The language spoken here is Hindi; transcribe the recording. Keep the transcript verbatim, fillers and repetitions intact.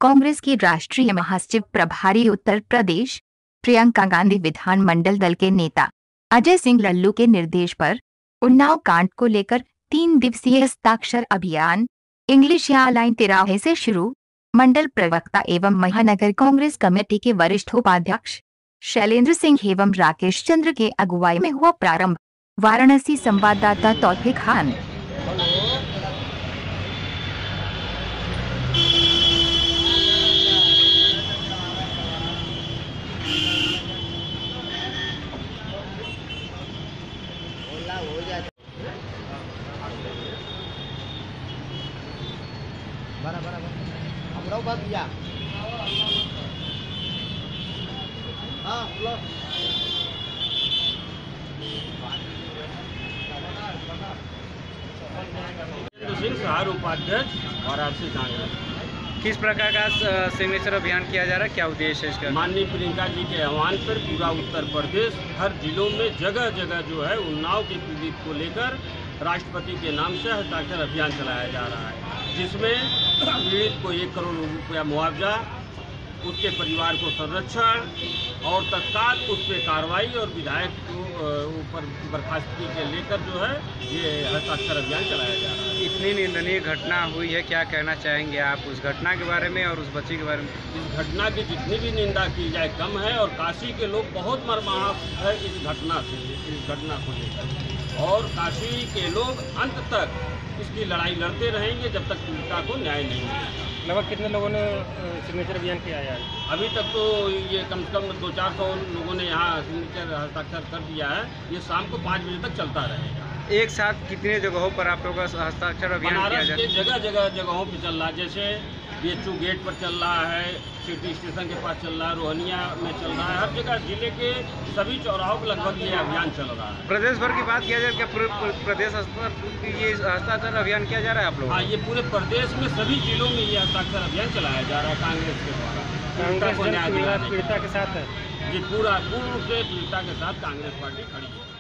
कांग्रेस की राष्ट्रीय महासचिव प्रभारी उत्तर प्रदेश प्रियंका गांधी विधानमंडल दल के नेता अजय सिंह लल्लू के निर्देश पर उन्नाव कांड को लेकर तीन दिवसीय हस्ताक्षर अभियान इंग्लिश या लाइन तिराहे से शुरू। मंडल प्रवक्ता एवं महानगर कांग्रेस कमेटी के वरिष्ठ उपाध्यक्ष शैलेंद्र सिंह एवं राकेश चंद्र के अगुवाई में हुआ प्रारंभ। वाराणसी संवाददाता तौफीक खान। बराबर बराबर हमरो बात दिया हां बोलो सिंह सहार उपाध्यक्ष वाराणसी कांग्रेस। किस प्रकार का सिग्नेचर अभियान किया जा रहा है, क्या उद्देश्य है इसका? माननीय प्रियंका जी के आह्वान पर पूरा उत्तर प्रदेश हर जिलों में जगह जगह जो है उन्नाव के पीड़ित को लेकर राष्ट्रपति के नाम से हस्ताक्षर अभियान चलाया जा रहा है, जिसमें पीड़ित को एक करोड़ रुपया मुआवजा, उसके परिवार को संरक्षण और तत्काल उस पर कार्रवाई और विधायक को ऊपर बर्खास्तगी के लेकर जो है ये हस्ताक्षर अभियान चलाया जा रहा है। इतनी निंदनीय घटना हुई है, क्या कहना चाहेंगे आप उस घटना के बारे में और उस बच्ची के बारे में? इस घटना की जितनी भी निंदा की जाए कम है और काशी के लोग बहुत मर्माहत है इस घटना से, इस घटना को लेकर, और काशी के लोग अंत तक इसकी लड़ाई लड़ते रहेंगे जब तक पीड़िता को न्याय नहीं मिलेगा। लगभग कितने लोगों ने सिग्नेचर अभियान किया है? अभी तक तो ये कम से कम दो चार सौ लोगों ने यहाँ सिग्नेचर हस्ताक्षर कर दिया है। ये शाम को पाँच बजे तक चलता रहेगा। एक साथ कितने जगहों पर आप लोगों का हस्ताक्षर अभियान किया बनारस जा के जगह जगह जगहों पर चल रहा है, जैसे बीएचयू गेट पर चल रहा है, सिटी स्टेशन के पास चल रहा है, रोहनिया में चल रहा है, हर जगह जिले के सभी चौराहों पर लगभग ये अभियान चल रहा है। प्रदेश भर की बात किया जाए, क्या पूरे प्रदेश स्तर पर ये हस्ताक्षर अभियान किया जा रहा है आप लोग? हाँ, ये पूरे प्रदेश में सभी जिलों में ये हस्ताक्षर अभियान चलाया जा रहा है कांग्रेस के द्वारा। कांग्रेस पीड़िता के साथ है जी, पूरा पूर्ण से पीड़िता के साथ कांग्रेस पार्टी खड़ी है।